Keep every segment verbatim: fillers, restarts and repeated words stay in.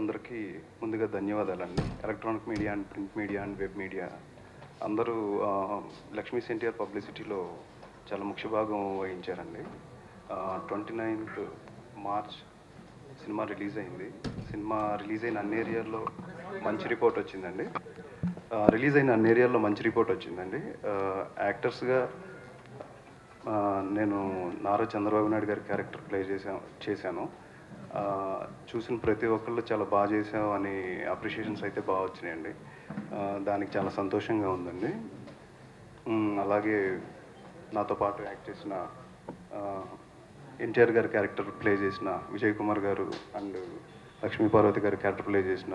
మిత్రులందరికీ ముందుగా ధన్యవాదాలండి. Electronic media and print media and web media అందరూ లక్ష్మీ ఎన్టీఆర్ పబ్లిసిటీలో చాలా ముఖ్య భాగం వహించారండి. Twenty ninth March cinema release అయింది. సినిమా రిలీజ్ అయిన అన్ని ఏరియాల్లో మంచి రిపోర్ట్ వచ్చిందండి. రిలీజ్ అయిన అన్ని ఏరియాల్లో మంచి రిపోర్ట్ వచ్చిందండి. యాక్టర్స్గా నేను నారా చంద్రబాబు నాయుడు గారి క్యారెక్టర్ ప్లే చేసా చేశాను చూసిన ప్రతి ఒక్కళ్ళు చాలా బాగా చేసాం అని అప్రిషియేషన్స్ అయితే బాగా వచ్చినాయండి. దానికి చాలా సంతోషంగా ఉందండి. అలాగే నాతో పాటు యాక్ట్ చేసిన ఎన్టీఆర్ గారి క్యారెక్టర్ ప్లే చేసిన విజయకుమార్ గారు అండ్ లక్ష్మీ పార్వతి గారి క్యారెక్టర్ ప్లే చేసిన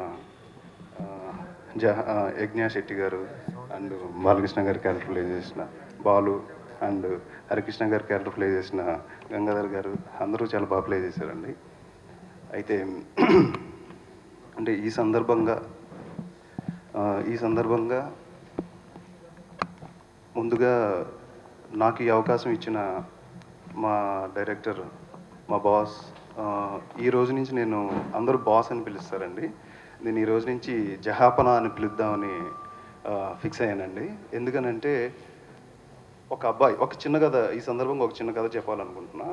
యజ్ఞశెట్టి గారు అండ్ బాలకృష్ణ గారి క్యారెక్టర్ ప్లే చేసిన బాలు అండ్ హరికృష్ణ గారి క్యారెక్టర్ ప్లే చేసిన గంగాధర్ గారు అందరూ చాలా బాగా ప్లే చేశారండి. అయితే అంటే ఈ సందర్భంగా ఈ సందర్భంగా ముందుగా నాకు ఈ అవకాశం ఇచ్చిన మా డైరెక్టర్, మా బాస్, ఈ రోజు నుంచి నేను అందరూ బాస్ అని పిలుస్తారండి. నేను ఈ రోజు నుంచి జహాపన అని పిలుద్దామని ఫిక్స్ అయ్యానండి. ఎందుకనంటే ఒక అబ్బాయి, ఒక చిన్న కథ, ఈ సందర్భంగా ఒక చిన్న కథ చెప్పాలనుకుంటున్నా.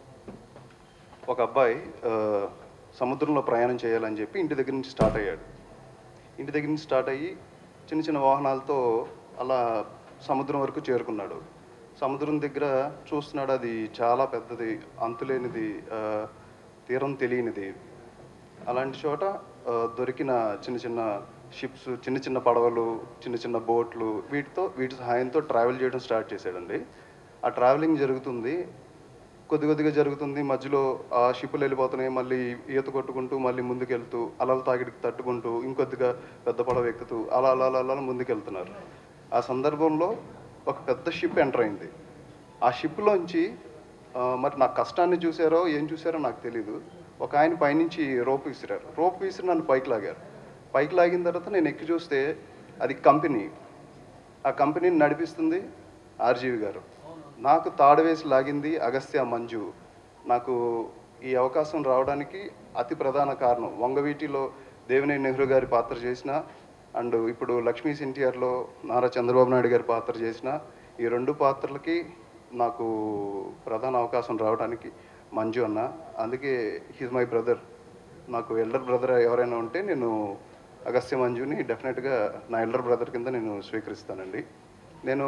ఒక అబ్బాయి సముద్రంలో ప్రయాణం చేయాలని చెప్పి ఇంటి దగ్గర నుంచి స్టార్ట్ అయ్యాడు. ఇంటి దగ్గర నుంచి స్టార్ట్ అయ్యి చిన్న చిన్న వాహనాలతో అలా సముద్రం వరకు చేరుకున్నాడు. సముద్రం దగ్గర చూస్తున్నాడు, అది చాలా పెద్దది, అంతులేనిది, తీరం తెలియనిది. అలాంటి చోట దొరికిన చిన్న చిన్న షిప్స్, చిన్న చిన్న పడవలు, చిన్న చిన్న బోట్లు, వీటితో వీటి సహాయంతో ట్రావెల్ చేయడం స్టార్ట్ చేశాడండి. ఆ ట్రావెలింగ్ జరుగుతుంది, కొద్ది కొద్దిగా జరుగుతుంది. మధ్యలో ఆ షిప్పులు వెళ్ళిపోతున్నాయి, మళ్ళీ ఈత కొట్టుకుంటూ మళ్ళీ ముందుకెళ్తూ అలలు తాగిడికి తట్టుకుంటూ ఇంకొద్దిగా పెద్ద పడవ ఎక్కుతూ అలా అలా అలా అలా ముందుకెళ్తున్నారు. ఆ సందర్భంలో ఒక పెద్ద షిప్ ఎంటర్ అయింది. ఆ షిప్లోంచి మరి నా కష్టాన్ని చూసారో ఏం చూసారో నాకు తెలీదు, ఒక ఆయన పైనుంచి రోప్ విసిరారు. రోప్ విసిరి నన్ను పైకి లాగారు. పైకి లాగిన తర్వాత నేను ఎక్కి చూస్తే అది కంపెనీ. ఆ కంపెనీని నడిపిస్తుంది ఆర్జీవి గారు. నాకు తాడు వేసి లాగింది అగస్త్య మంజు. నాకు ఈ అవకాశం రావడానికి అతి ప్రధాన కారణం వంగవీటిలో దేవినేని నెహ్రూ గారి పాత్ర చేసిన అండ్ ఇప్పుడు లక్ష్మీ ఎన్టీఆర్లో నారా చంద్రబాబు నాయుడు గారి పాత్ర చేసిన ఈ రెండు పాత్రలకి నాకు ప్రధాన అవకాశం రావడానికి మంజు అన్న. అందుకే హీజ్ మై బ్రదర్. నాకు ఎల్డర్ బ్రదర్ ఎవరైనా ఉంటే నేను అగస్త్య మంజుని డెఫినెట్గా నా ఎల్డర్ బ్రదర్ కింద నేను స్వీకరిస్తానండి. నేను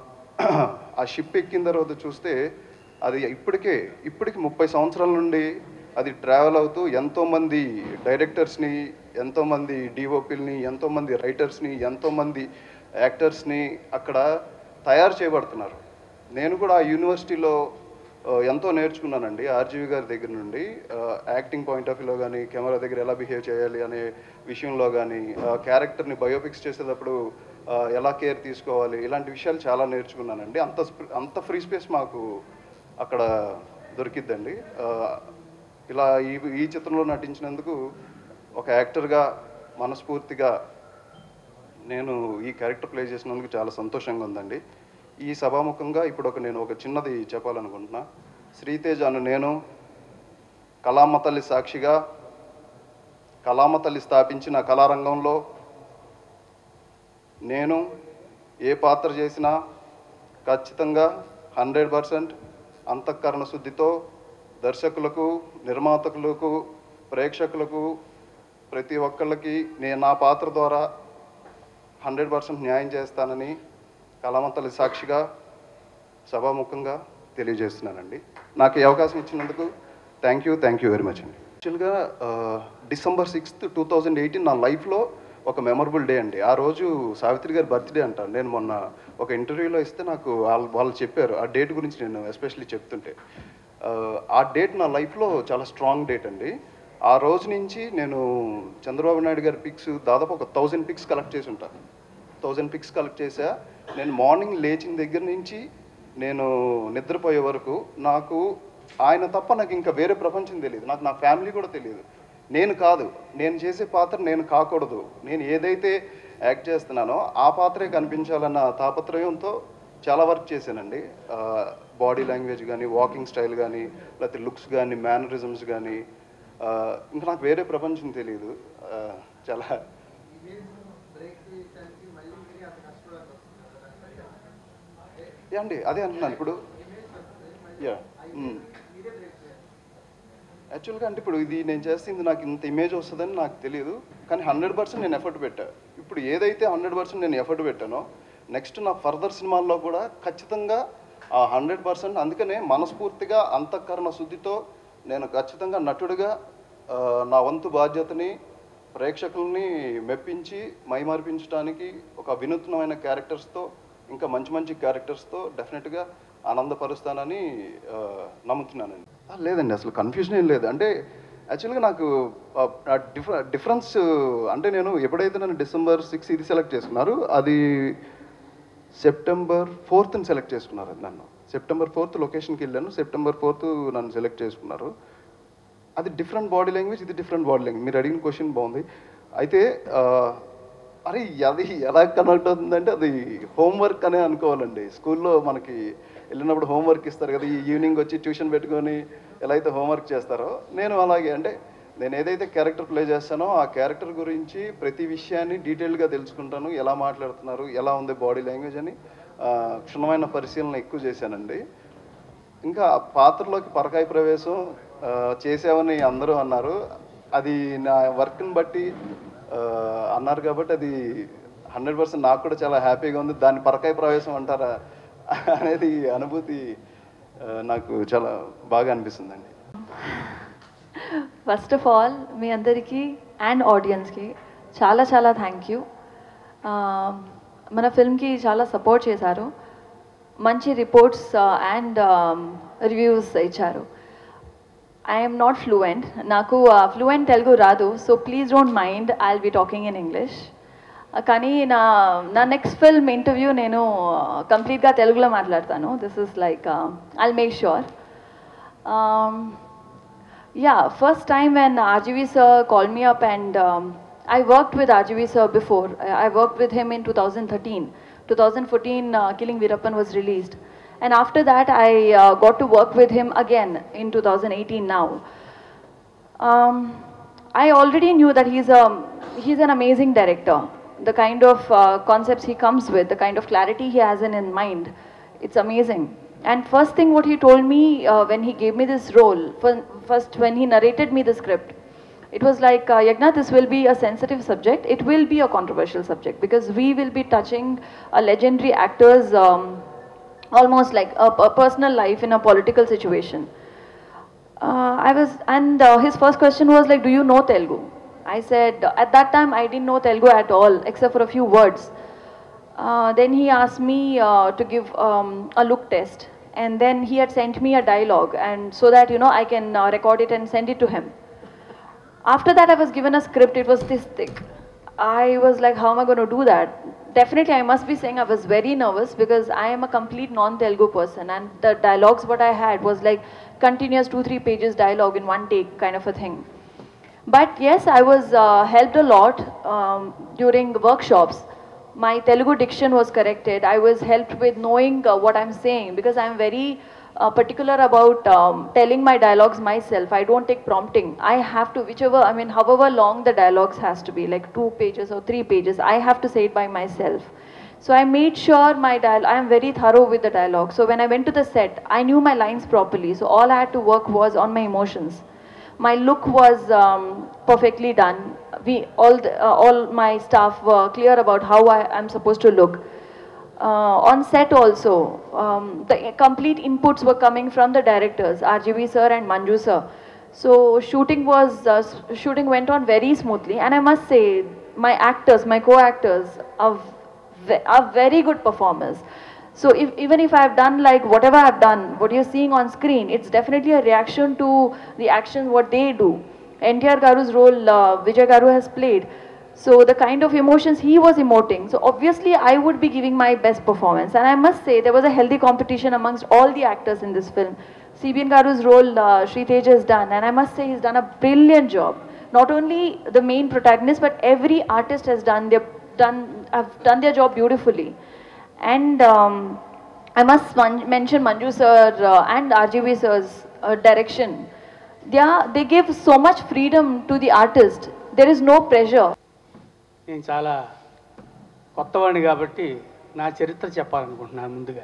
ఆ షిప్ ఎక్కిన తర్వాత చూస్తే అది ఇప్పటికే ఇప్పటికి ముప్పై సంవత్సరాల నుండి అది ట్రావెల్ అవుతూ ఎంతోమంది డైరెక్టర్స్ని, ఎంతోమంది డిఓపిల్ని, ఎంతోమంది రైటర్స్ని, ఎంతోమంది యాక్టర్స్ని అక్కడ తయారు చేయబడుతున్నారు. నేను కూడా ఆ యూనివర్సిటీలో ఎంతో నేర్చుకున్నానండి ఆర్జీవి గారి దగ్గర నుండి. యాక్టింగ్ పాయింట్ ఆఫ్ వ్యూలో కానీ, కెమెరా దగ్గర ఎలా బిహేవ్ చేయాలి అనే విషయంలో కానీ, క్యారెక్టర్ని బయోపిక్స్ చేసేటప్పుడు ఎలా కేర్ తీసుకోవాలి, ఇలాంటి విషయాలు చాలా నేర్చుకున్నానండి. అంత అంత ఫ్రీ స్పేస్ మాకు అక్కడ దొరికిద్దండి. ఇలా ఈ ఈ చిత్రంలో నటించినందుకు ఒక యాక్టర్గా మనస్ఫూర్తిగా నేను ఈ క్యారెక్టర్ ప్లే చేసినందుకు చాలా సంతోషంగా ఉందండి. ఈ సభాముఖంగా ఇప్పుడు ఒక నేను ఒక చిన్నది చెప్పాలనుకుంటున్నా. శ్రీతేజ్ అను నేను కళామ తల్లి సాక్షిగా కళామ తల్లి స్థాపించిన కళారంగంలో నేను ఏ పాత్ర చేసినా ఖచ్చితంగా హండ్రెడ్ పర్సెంట్ అంతఃకరణ శుద్ధితో దర్శకులకు, నిర్మాతకులకు, ప్రేక్షకులకు, ప్రతి ఒక్కళ్ళకి నేను నా పాత్ర ద్వారా హండ్రెడ్ పర్సెంట్ న్యాయం చేస్తానని కళామంతలి సాక్షిగా సభాముఖంగా తెలియజేస్తున్నానండి. నాకు ఈ అవకాశం ఇచ్చినందుకు thank you thank you very much అండి. యాక్చువల్గా December sixth two thousand eighteen నా లైఫ్లో ఒక మెమరబుల్ డే అండి. ఆ రోజు సావిత్రి గారి బర్త్డే అంటాను. నేను మొన్న ఒక ఇంటర్వ్యూలో ఇస్తే నాకు వాళ్ళు వాళ్ళు చెప్పారు ఆ డేట్ గురించి, నేను ఎస్పెషల్లీ చెప్తుంటే ఆ డేట్ నా లైఫ్లో చాలా స్ట్రాంగ్ డేట్ అండి. ఆ రోజు నుంచి నేను చంద్రబాబు నాయుడు గారి పిక్స్ దాదాపు ఒక థౌజండ్ పిక్స్ కలెక్ట్ చేసి ఉంటాను. థౌజండ్ పిక్స్ కలెక్ట్ చేసా. నేను మార్నింగ్ లేచిన దగ్గర నుంచి నేను నిద్రపోయే వరకు నాకు ఆయన తప్ప నాకు ఇంకా వేరే ప్రపంచం తెలియదు. నాకు నా ఫ్యామిలీ కూడా తెలియదు. నేను కాదు, నేను చేసే పాత్ర నేను కాకూడదు, నేను ఏదైతే యాక్ట్ చేస్తున్నానో ఆ పాత్రే కనిపించాలన్న తాపత్రయంతో చాలా వర్క్ చేశానండి. బాడీ లాంగ్వేజ్ కానీ, వాకింగ్ స్టైల్ కానీ, లేకపోతే లుక్స్ కానీ, మేనరిజమ్స్ కానీ, ఇంకా నాకు వేరే ప్రపంచం తెలియదు. చాలా అండి అదే అంటున్నాను ఇప్పుడు. యా యాక్చువల్గా అంటే ఇప్పుడు ఇది నేను చేస్తుంది నాకు ఇంత ఇమేజ్ వస్తుందని నాకు తెలియదు, కానీ హండ్రెడ్ పర్సెంట్ నేను ఎఫర్ట్ పెట్టాను. ఇప్పుడు ఏదైతే హండ్రెడ్ పర్సెంట్ నేను ఎఫర్ట్ పెట్టానో నెక్స్ట్ నా ఫర్దర్ సినిమాల్లో కూడా ఖచ్చితంగా ఆ హండ్రెడ్ పర్సెంట్ అందుకనే మనస్ఫూర్తిగా అంతఃకరణ శుద్ధితో నేను ఖచ్చితంగా నటుడిగా నా వంతు బాధ్యతని ప్రేక్షకుల్ని మెప్పించి మైమార్పించడానికి ఒక వినూత్నమైన క్యారెక్టర్స్తో ఇంకా మంచి మంచి క్యారెక్టర్స్తో డెఫినెట్గా ఆనందపరుస్తానని నమ్ముతున్నానండి. లేదండి అసలు కన్ఫ్యూజన్ ఏం లేదు. అంటే యాక్చువల్గా నాకు డిఫ డిఫరెన్స్ అంటే నేను ఎప్పుడైతే నన్ను డిసెంబర్ సిక్స్ ఇది సెలెక్ట్ చేసుకున్నారు, అది సెప్టెంబర్ ఫోర్త్ని సెలెక్ట్ చేసుకున్నారు. నన్ను సెప్టెంబర్ ఫోర్త్ లొకేషన్కి వెళ్ళాను, సెప్టెంబర్ ఫోర్త్ నన్ను సెలెక్ట్ చేసుకున్నారు. అది డిఫరెంట్ బాడీ లాంగ్వేజ్, ఇది డిఫరెంట్ బాడీ లాంగ్వేజ్. మీరు అడిగిన క్వశ్చన్ బాగుంది. అయితే అరే అది ఎలా కనెక్ట్ అవుతుందంటే అది హోంవర్క్ అనే అనుకోవాలండి. స్కూల్లో మనకి వెళ్ళినప్పుడు హోంవర్క్ ఇస్తారు కదా, ఈ ఈవినింగ్ వచ్చి ట్యూషన్ పెట్టుకొని ఎలా అయితే హోంవర్క్ చేస్తారో నేను అలాగే అంటే నేను ఏదైతే క్యారెక్టర్ ప్లే చేస్తానో ఆ క్యారెక్టర్ గురించి ప్రతి విషయాన్ని డీటెయిల్గా తెలుసుకుంటాను. ఎలా మాట్లాడుతున్నారు, ఎలా ఉంది బాడీ లాంగ్వేజ్ అని క్షుణ్ణమైన పరిశీలన ఎక్కువ చేశానండి. ఇంకా పాత్రలోకి పరకాయ ప్రవేశం చేసావని అందరూ అన్నారు. అది నా వర్క్ని బట్టి అన్నారు కాబట్టి అది హండ్రెడ్ పర్సెంట్ నాకు కూడా చాలా హ్యాపీగా ఉంది. దాన్ని పరకాయ ప్రవేశం అంటారా అనేది అనుభూతి నాకు చాలా బాగా అనిపిస్తుందండి. ఫస్ట్ ఆఫ్ ఆల్ మీ అందరికీ అండ్ ఆడియన్స్కి చాలా చాలా థ్యాంక్ యూ. మన ఫిల్మ్కి చాలా సపోర్ట్ చేశారు, మంచి రిపోర్ట్స్ అండ్ రివ్యూస్ ఇచ్చారు. ఐఎమ్ నాట్ ఫ్లూయెంట్, నాకు ఫ్లూయెంట్ తెలుగు రాదు, so please don't mind I will be talking in English. కానీ నా నా నెక్స్ట్ ఫిల్మ్ ఇంటర్వ్యూ నేను కంప్లీట్గా తెలుగులో మాట్లాడతాను. This is like I will make sure. Yeah first time when RGV sir called me up and I worked with R G V sir before. I worked with him in two thousand thirteen. twenty fourteen, uh, Killing Veerappan was released. And after that, I uh, got to work with him again in two thousand eighteen now. Um, I already knew that he's, a, he's an amazing director. The kind of uh, concepts he comes with, the kind of clarity he has in, in mind, it's amazing. And first thing what he told me uh, when he gave me this role, first when he narrated me the script, it was like, uh, Yagna, this will be a sensitive subject. It will be a controversial subject because we will be touching a legendary actor's um, almost like a, a personal life in a political situation. Uh, I was, and uh, his first question was like, do you know Telugu? I said, at that time I didn't know Telugu at all, except for a few words. Uh, then he asked me uh, to give um, a look test. And then he had sent me a dialogue, and so that, you know, I can uh, record it and send it to him. After that, I was given a script. It was this thick. I was like, how am I going to do that? Definitely, I must be saying I was very nervous because I am a complete non-Telugu person, and the dialogues what I had was like continuous two, three pages dialogue in one take kind of a thing. But yes, I was uh, helped a lot um, during workshops. My Telugu diction was corrected. I was helped with knowing uh, what I'm saying because I'm very Uh, particular about um, telling my dialogues myself. I don't take prompting. I have to, whichever, I mean, however long the dialogues has to be, like two pages or three pages, I have to say it by myself. So I made sure my dialogue, I am very thorough with the dialogue. So when I went to the set, I knew my lines properly. So all I had to work was on my emotions. My look was um, perfectly done. We, all, the, uh, all my staff were clear about how I am supposed to look. Uh, on set also, um, the complete inputs were coming from the directors, R G V sir and Manju sir. So shooting was, uh, shooting went on very smoothly, and I must say, my actors, my co-actors are, ve are very good performers. So if, even if I've done like whatever I've done, what you're seeing on screen, it's definitely a reaction to the actions what they do. N T R Garu's role, uh, Vijay Garu has played. So the kind of emotions he was emoting, so obviously I would be giving my best performance. And I must say there was a healthy competition amongst all the actors in this film. C B N Garu's role uh, Sritej has done, and I must say he's done a brilliant job. Not only the main protagonist, but every artist has done their done have done their job beautifully. And um, I must mention Manju sir uh, and R G V sir's uh, direction. they are, they give so much freedom to the artist. There is no pressure. నేను చాలా కొత్తవాడిని కాబట్టి నా చరిత్ర చెప్పాలనుకుంటున్నాను. ముందుగా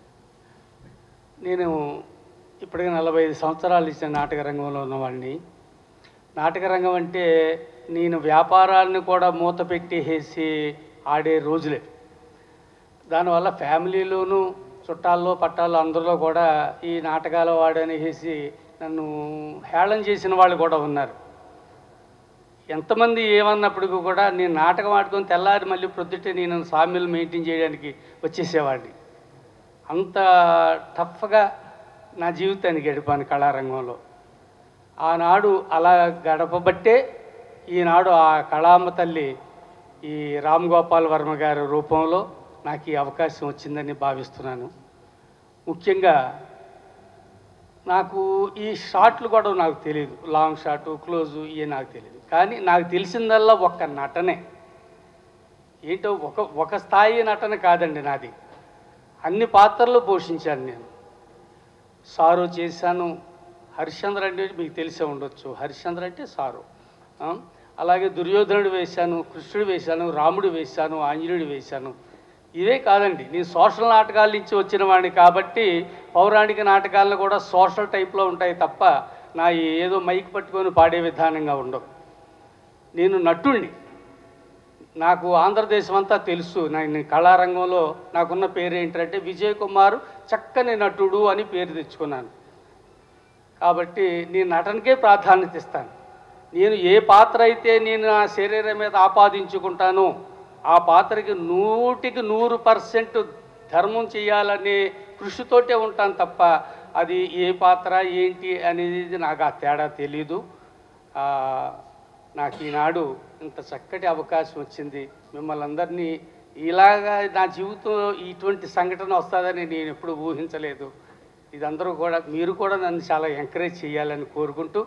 నేను ఇప్పటికే నలభై ఐదు సంవత్సరాలు ఇచ్చిన నాటక రంగంలో ఉన్నవాడిని. నాటక రంగం అంటే నేను వ్యాపారాన్ని కూడా మూత పెట్టేసి ఆడే రోజులే. దానివల్ల ఫ్యామిలీలోనూ చుట్టాల్లో పట్టాల్లో అందరిలో కూడా ఈ నాటకాల వాడనేసి నన్ను హేళన చేసిన వాళ్ళు కూడా ఉన్నారు. ఎంతమంది ఏమన్నప్పటికీ కూడా నేను నాటకం ఆడుకొని తెల్లారి మళ్ళీ ప్రొద్దుటే నేను సామ్యులు మెయింటైన్ చేయడానికి వచ్చేసేవాడిని. అంత టఫ్గా నా జీవితాన్ని గడిపాను కళారంగంలో. ఆనాడు అలా గడపబట్టే ఈనాడు ఆ కళామ్మ తల్లి ఈ రామ్ గోపాల్ వర్మ గారి రూపంలో నాకు ఈ అవకాశం వచ్చిందని భావిస్తున్నాను. ముఖ్యంగా నాకు ఈ షాట్లు కూడా నాకు తెలియదు, లాంగ్ షాటు క్లోజు ఇవి నాకు తెలియదు. కానీ నాకు తెలిసిందల్లా ఒక్క నటనే. ఏంటో ఒక ఒక స్థాయి నటన కాదండి నాది. అన్ని పాత్రలు పోషించాను నేను. సారు చేశాను. హరిశ్చంద్ర అంటే మీకు తెలిసే ఉండొచ్చు. హరిశ్చంద్ర అంటే సారు. అలాగే దుర్యోధనుడు వేశాను, కృష్ణుడు వేశాను, రాముడు వేశాను, ఆంజనేయుడు వేశాను. ఇవే కాదండి, నేను సోషల్ నాటకాల నుంచి వచ్చిన వాడిని కాబట్టి పౌరాణిక నాటకాలను కూడా సోషల్ టైప్లో ఉంటాయి తప్ప నా ఏదో మైక్ పట్టుకొని పాడే విధానంగా ఉండవు. నేను నటుణ్ణి. నాకు ఆంధ్రదేశం అంతా తెలుసు. నేను కళారంగంలో నాకున్న పేరు ఏంటంటే విజయకుమార్ చక్కని నటుడు అని పేరు తెచ్చుకున్నాను. కాబట్టి నేను నటనకే ప్రాధాన్యత ఇస్తాను. నేను ఏ పాత్ర అయితే నేను నా శరీరం మీద ఆపాదించుకుంటానో ఆ పాత్రకి నూటికి నూరు పర్సెంట్ ధర్మం చేయాలనే కృషితోటే ఉంటాను తప్ప అది ఏ పాత్ర ఏంటి అనేది నాకు ఆ తేడా తెలీదు. నాకు ఈనాడు ఇంత చక్కటి అవకాశం వచ్చింది. మిమ్మల్ని అందరినీ ఇలాగా నా జీవితంలో ఇటువంటి సంఘటన వస్తుందని నేను ఎప్పుడు ఊహించలేదు. ఇదందరూ కూడా మీరు కూడా నన్ను చాలా ఎంకరేజ్ చేయాలని కోరుకుంటూ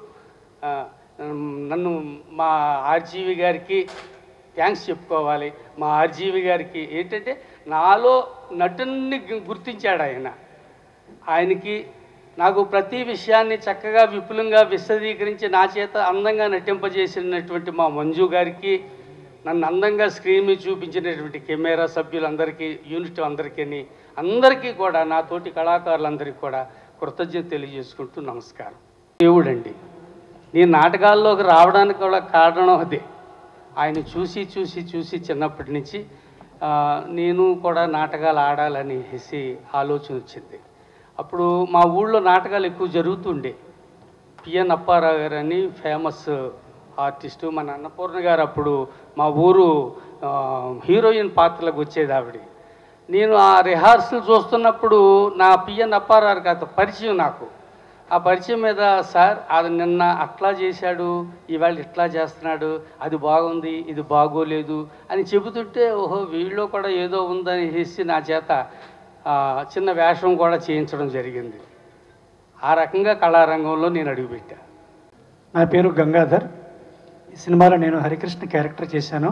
నన్ను మా ఆర్జీవి గారికి థ్యాంక్స్ చెప్పుకోవాలి. మా ఆర్జీవి గారికి ఏంటంటే నాలో నటుని గుర్తించాడు ఆయన. ఆయనకి నాకు ప్రతి విషయాన్ని చక్కగా విపులంగా విశదీకరించి నా చేత అందంగా నటింపజేసినటువంటి మా మంజు గారికి, నన్ను అందంగా స్క్రీన్ మీద చూపించినటువంటి కెమెరా సభ్యులందరికీ, యూనిట్ అందరికీ, అందరికీ కూడా నాతోటి కళాకారులందరికీ కూడా కృతజ్ఞత తెలియజేసుకుంటూ నమస్కారం. దేవుడండి, నేను నాటకాల్లోకి రావడానికి కూడా కారణం అదే. ఆయన చూసి చూసి చూసి చిన్నప్పటి నుంచి నేను కూడా నాటకాలు ఆడాలనేసి ఆలోచన వచ్చింది. అప్పుడు మా ఊళ్ళో నాటకాలు ఎక్కువ జరుగుతుండే. పిఎన్ అప్పారావు గారు అని ఫేమస్ ఆర్టిస్టు, మన అన్నపూర్ణ గారు అప్పుడు మా ఊరు హీరోయిన్ పాత్రలకు వచ్చేది ఆవిడ. నేను ఆ రిహార్సల్ చూస్తున్నప్పుడు నా పిఎన్ అప్పారావు గారితో పరిచయం. నాకు ఆ పరిచయం మీద సార్ అది నిన్న అట్లా చేశాడు, ఇవాళ ఇట్లా చేస్తున్నాడు, అది బాగుంది, ఇది బాగోలేదు అని చెబుతుంటే ఓహో వీళ్ళలో కూడా ఏదో ఉందని చేసి నా చేత చిన్న వేషం కూడా చేయించడం జరిగింది. ఆ రకంగా కళారంగంలో నేను అడుగుపెట్టా. నా పేరు గంగాధర్. ఈ సినిమాలో నేను హరికృష్ణ క్యారెక్టర్ చేశాను.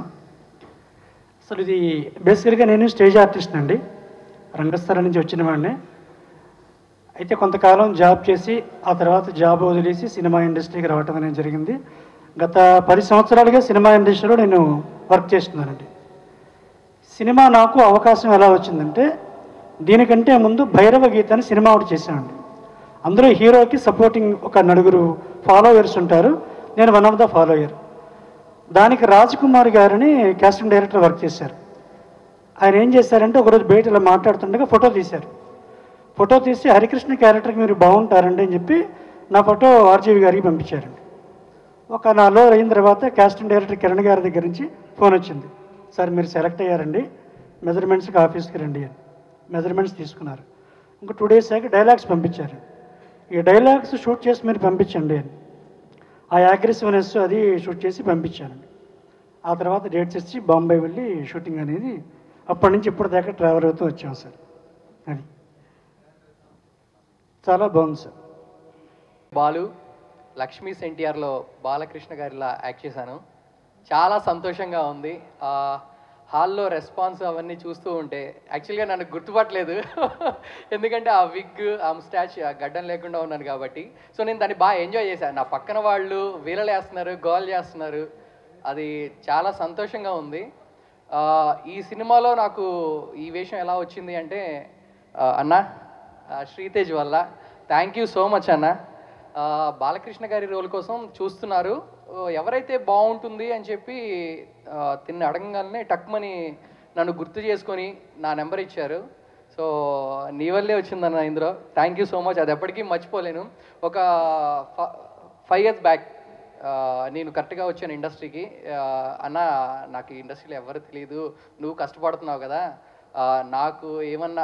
అసలు ఇది బేసికల్గా నేను స్టేజ్ ఆర్టిస్ట్ అండి, రంగస్థలం నుంచి వచ్చిన వాడిని. అయితే కొంతకాలం జాబ్ చేసి ఆ తర్వాత జాబ్ వదిలేసి సినిమా ఇండస్ట్రీకి రావటం అనేది జరిగింది. గత పది సంవత్సరాలుగా సినిమా ఇండస్ట్రీలో నేను వర్క్ చేస్తున్నానండి. సినిమా నాకు అవకాశం ఎలా వచ్చిందంటే, దీనికంటే ముందు భైరవ గీత అని సినిమా ఒకటి చేశానండి. అందులో హీరోకి సపోర్టింగ్ ఒక నలుగురు ఫాలోవర్స్ ఉంటారు, నేను వన్ ఆఫ్ ద ఫాలోయర్. దానికి రాజ్ కుమార్ గారిని కాస్టింగ్ డైరెక్టర్ వర్క్ చేశారు. ఆయన ఏం చేశారంటే ఒకరోజు బయట ఇలా మాట్లాడుతుండగా ఫోటో తీశారు. ఫోటో తీసి హరికృష్ణ క్యారెక్టర్కి మీరు బాగుంటారండి అని చెప్పి నా ఫోటో ఆర్జీవి గారికి పంపించారండి. ఒక నాలుగు రోజులు అయిన తర్వాత కాస్టింగ్ డైరెక్టర్ కిరణ్ గారి దగ్గర నుంచి ఫోన్ వచ్చింది, సార్ మీరు సెలెక్ట్ అయ్యారండి, మెజర్మెంట్స్కి ఆఫీస్కి రండి అని. మెజర్మెంట్స్ తీసుకున్నారు. ఇంకో టూ డేస్ అయ్యాక డైలాగ్స్ పంపించారు. ఈ డైలాగ్స్ షూట్ చేసి మీరు పంపించండి అని. ఆ అగ్రెసివ్నెస్ అది షూట్ చేసి పంపించానండి. ఆ తర్వాత డేట్స్ ఇచ్చి బాంబే వెళ్ళి షూటింగ్ అనేది అప్పటి నుంచి ఇప్పటిదాకా ట్రావెల్ అవుతూ వచ్చాం సార్. అది చాలా బాగుంది సార్. బాలు లక్ష్మీస్ ఎన్టీఆర్లో బాలకృష్ణ గారిలా యాక్ట్ చేశాను. చాలా సంతోషంగా ఉంది. హాల్లో రెస్పాన్స్ అవన్నీ చూస్తూ ఉంటే యాక్చువల్గా నన్ను గుర్తుపట్టలేదు ఎందుకంటే ఆ విగ్ ఆ ముస్టాచ్ ఆ గడ్డం లేకుండా ఉన్నాను కాబట్టి. సో నేను దాన్ని బాగా ఎంజాయ్ చేశాను. నా పక్కన వాళ్ళు వీలలు వేస్తున్నారు, గోల్ చేస్తున్నారు, అది చాలా సంతోషంగా ఉంది. ఈ సినిమాలో నాకు ఈ వేషం ఎలా వచ్చింది అంటే అన్న శ్రీతేజ్ వల్ల. థ్యాంక్ యూ సో మచ్ అన్న. బాలకృష్ణ గారి రోల్ కోసం చూస్తున్నారు, ఎవరైతే బాగుంటుంది అని చెప్పి తిన్న అడగగానే టక్మని నన్ను గుర్తు చేసుకొని నా నెంబర్ ఇచ్చారు. సో నీ వల్లే వచ్చిందన్న ఇందులో. థ్యాంక్ యూ సో మచ్, అది ఎప్పటికీ మర్చిపోలేను. ఒక ఫైవ్ ఇయర్స్ బ్యాక్ నేను కరెక్ట్గా వచ్చాను ఇండస్ట్రీకి. అన్న నాకు ఈ ఇండస్ట్రీలో ఎవరు తెలియదు, నువ్వు కష్టపడుతున్నావు కదా, నాకు ఏమన్నా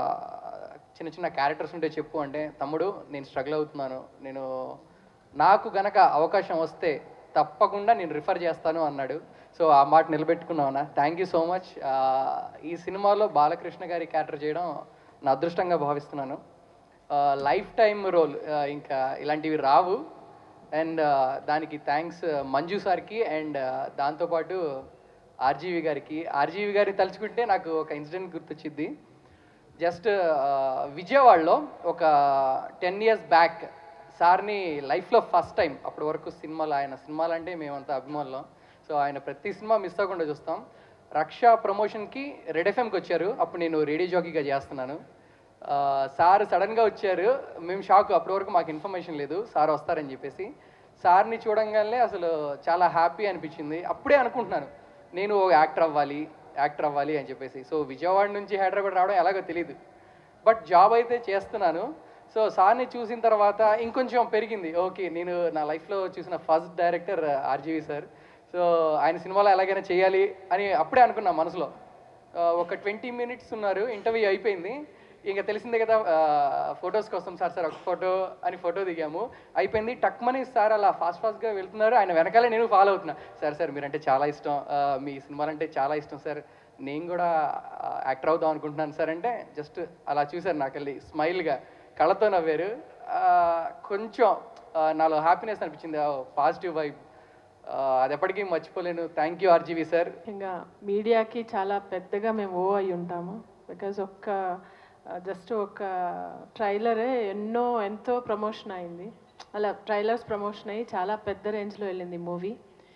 చిన్న చిన్న క్యారెక్టర్స్ ఉంటే చెప్పు అంటే, తమ్ముడు నేను స్ట్రగుల్ అవుతున్నాను, నేను నాకు గనక అవకాశం వస్తే తప్పకుండా నేను రిఫర్ చేస్తాను అన్నాడు. సో ఆ మాట నిలబెట్టుకున్నావునా, థ్యాంక్ యూ సో మచ్. ఈ సినిమాలో బాలకృష్ణ గారి క్యారెక్టర్ చేయడం నా అదృష్టంగా భావిస్తున్నాను. లైఫ్ టైం రోల్, ఇంకా ఇలాంటివి రావు. అండ్ దానికి థ్యాంక్స్ మంజు సార్కి అండ్ దాంతోపాటు ఆర్జీవి గారికి. ఆర్జీవి గారిని తలుచుకుంటే నాకు ఒక ఇన్సిడెంట్ గుర్తొచ్చింది. జస్ట్ విజయవాడలో ఒక టెన్ ఇయర్స్ బ్యాక్ సార్ని లైఫ్లో ఫస్ట్ టైం, అప్పటి వరకు సినిమాలు ఆయన సినిమాలు అంటే మేమంతా అభిమానులం. సో ఆయన ప్రతి సినిమా మిస్ అవ్వకుండా చూస్తాం. రక్ష ప్రమోషన్కి రెడ్ ఎఫ్ఎంకి వచ్చారు, అప్పుడు నేను రేడియో జాకీగా చేస్తున్నాను. సార్ సడన్గా వచ్చారు, మేము షాక్, అప్పటి వరకు మాకు ఇన్ఫర్మేషన్ లేదు సార్ వస్తారని చెప్పేసి. సార్ని చూడంగానే అసలు చాలా హ్యాపీ అనిపించింది. అప్పుడే అనుకుంటున్నాను నేను యాక్టర్ అవ్వాలి యాక్టర్ అవ్వాలి అని చెప్పేసి. సో విజయవాడ నుంచి హైదరాబాద్ రావడం ఎలాగో తెలియదు, బట్ జాబ్ అయితే చేస్తున్నాను. సో సార్ని చూసిన తర్వాత ఇంకొంచెం పెరిగింది, ఓకే నేను నా లైఫ్లో చూసిన first director RGV sir. So ఆయన సినిమాలో ఎలాగైనా చేయాలి అని అప్పుడే అనుకున్నా మనసులో. ఒక ట్వంటీ మినిట్స్ ఉన్నారు, ఇంటర్వ్యూ అయిపోయింది. ఇంకా తెలిసిందే కదా ఫొటోస్ కోసం, సార్ సార్ ఒక ఫోటో అని ఫోటో దిగాము, అయిపోయింది. టక్మని సార్ అలా ఫాస్ట్ ఫాస్ట్గా వెళ్తున్నారు, ఆయన వెనకాలే నేను ఫాలో అవుతున్నా. సార్ సార్ మీరంటే చాలా ఇష్టం, మీ సినిమాలంటే చాలా ఇష్టం సార్, నేను కూడా యాక్టర్ అవుదాం అనుకుంటున్నాను సార్ అంటే జస్ట్ అలా చూశారు నాకెళ్ళి, స్మైల్గా కళ్ళతో నవ్వారు. కొంచెం నాలో హ్యాపీనెస్ అనిపించింది, పాజిటివ్ వైబ్, అది ఎప్పటికీ మర్చిపోలేను. Thank you RGV sir. ఇంకా మీడియాకి చాలా పెద్దగా మేము ఓ అయి ఉంటాము, బికాజ్ ఒక్క జస్ట్ ఒక ట్రైలరే ఎన్నో ఎంతో ప్రమోషన్ అయింది, అలా ట్రైలర్స్ ప్రమోషన్ అయ్యి చాలా పెద్ద రేంజ్లో వెళ్ళింది movie.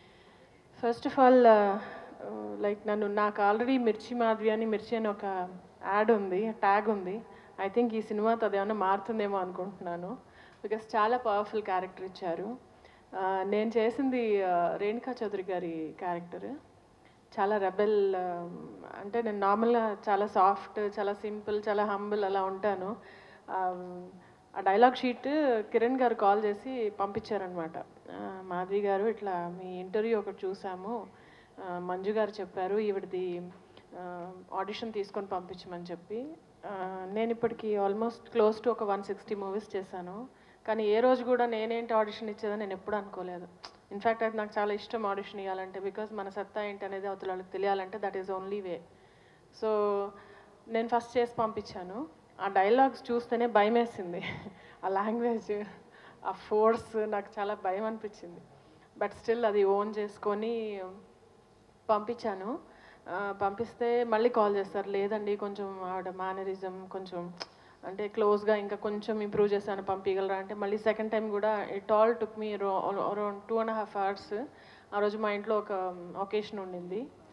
First of all like నన్ను నాకు ఆల్రెడీ మిర్చి మాధవి అని మిర్చి అని ఒక యాడ్ ఉంది, ట్యాగ్ ఉంది. ఐ థింక్ ఈ సినిమాతో అదేమన్నా మారుతుందేమో అనుకుంటున్నాను, బికాస్ చాలా పవర్ఫుల్ క్యారెక్టర్ ఇచ్చారు. నేను చేసింది రేణుకా చౌదరి గారి క్యారెక్టర్, చాలా రెబెల్, అంటే నేను నార్మల్గా చాలా సాఫ్ట్, చాలా సింపుల్, చాలా హంబుల్ అలా ఉంటాను. ఆ డైలాగ్ షీట్ కిరణ్ గారు కాల్ చేసి పంపించారనమాట. మాధవి గారు ఇట్లా మీ ఇంటర్వ్యూ ఒకటి చూసాము, మంజు గారు చెప్పారు ఈవిడది ఆడిషన్ తీసుకొని పంపించమని చెప్పి. నేను ఇప్పటికి ఆల్మోస్ట్ క్లోజ్ టు ఒక వన్ సిక్స్టీ మూవీస్ చేశాను, కానీ ఏ రోజు కూడా నేనేంటి ఆడిషన్ ఇచ్చేదని నేను ఎప్పుడు అనుకోలేదు. ఇన్ఫ్యాక్ట్ అది నాకు చాలా ఇష్టం ఆడిషన్ ఇవ్వాలంటే, బికాజ్ మన సత్తా ఏంటి అనేది అవతల వాళ్ళకి తెలియాలంటే that is only way. So నేను ఫస్ట్ చేసి పంపించాను. ఆ డైలాగ్స్ చూస్తేనే భయం వేసింది, ఆ లాంగ్వేజ్, ఆ ఫోర్స్ నాకు చాలా భయం అనిపించింది. బట్ స్టిల్ అది ఓన్ చేసుకొని పంపించాను. పంపిస్తే మళ్ళీ కాల్ చేస్తారు, లేదండి కొంచెం ఆవిడ మేనరిజం కొంచెం అంటే క్లోజ్గా ఇంకా కొంచెం ఇంప్రూవ్ చేశాను, పంపించగలరా అంటే మళ్ళీ సెకండ్ టైం కూడా it all took me around two and half hours. ఆ రోజు మా ఇంట్లో ఒక ఒకేషన్ ఉండింది,